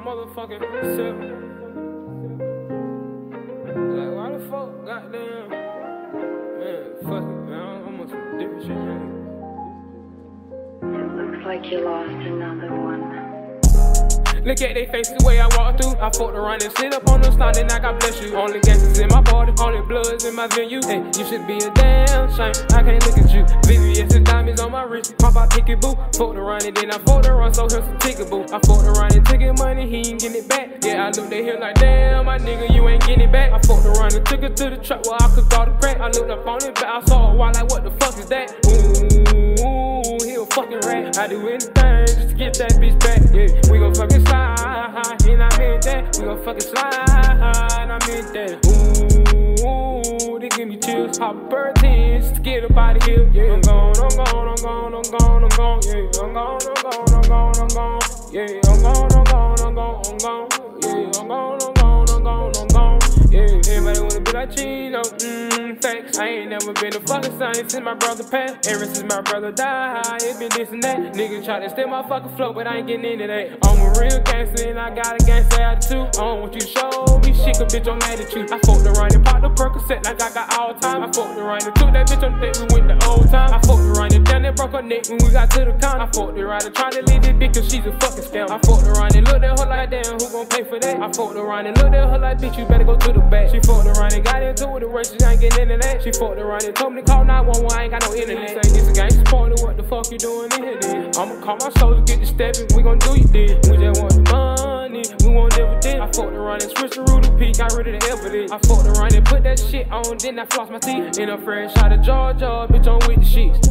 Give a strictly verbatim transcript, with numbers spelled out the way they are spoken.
motherfucking self. Like, why the fuck, goddamn? Man, fuck it, man. I'm on some different shit, man. It looks like you lost another one. Look at they faces the way I walk through. I fucked around and slid up on the slide and I God bless you. Only gangsters in my party, only bloods in my venue. Hey, you should be a damn shame, I can't look at you. V V S and diamonds on my wrist, pop out pick it boo. Fucked around and then I fucked around, so here's some ticket boo. I fucked around and took it money, he ain't getting it back. Yeah, I looked at him like, damn, my nigga, you ain't getting it back. I fucked around and took it to the truck where I could all the crack. I looked up on it, but I saw a wall like, what the fuck is that? Ooh, he a fucking rat. I do anything just to get that bitch back. Yeah, we gon' fucking slide, and I meant that. We gon' fucking slide, and I meant that. Ooh, they give me chills. Hop bird tens to get up out of here. Yeah, I'm gone, I'm gone, I'm gone, I'm gone, I'm gone. Yeah, I'm gone, I'm gone, I'm gone, I'm gone. Yeah, I'm gone, I'm gone, I'm gone, I'm gone. Yeah, I'm gone, I'm gone, I'm gone, I'm gone. Yeah, everybody wanna be like Cheno, mmm, facts. I ain't never been a fucking son since my brother passed. Ever since my brother died, it been this and that. Niggas try to steal my fucking flow, but I ain't getting into that. I'm a real gangster and I got a gangster attitude. I don't want you to show me shit, cause bitch, I'm mad at you. I fucked around and popped the Percocet like I got all time. I fucked around and took that bitch on the date, we went the old time. I fucked around and down that broke her neck when we got to the counter. I fucked around and tried to leave this bitch cause she's a fucking scam. I fucked around and looked at her like, damn, who gon' pay for that? I fucked around and looked at her like, bitch, you better go to the back. She fucked around and got into it, the rest, she ain't getting into that. She fucked around and told me to call nine one one, I ain't got no internet. Say this a gangsta party, what the fuck you doing in here then? I'ma call my soldiers, get the steppin', we gon' do you then. We just want the money, we want dividend. I fucked around and switched the root of P, got rid of the evidence. I fucked around and put that shit on, then I flossed my teeth. In a fresh out of Georgia, bitch, I'm with the sheets.